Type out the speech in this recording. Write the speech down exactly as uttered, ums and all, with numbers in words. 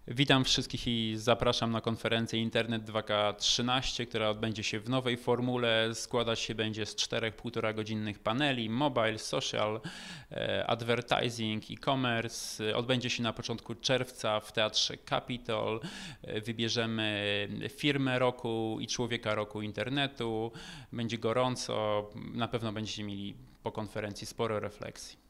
Witam wszystkich i zapraszam na konferencję Internet dwa K trzynaście, która odbędzie się w nowej formule. Składać się będzie z czterech półtora godzinnych paneli: mobile, social, advertising, e-commerce. Odbędzie się na początku czerwca w Teatrze Capitol. Wybierzemy firmę roku i człowieka roku internetu. Będzie gorąco, na pewno będziecie mieli po konferencji sporo refleksji.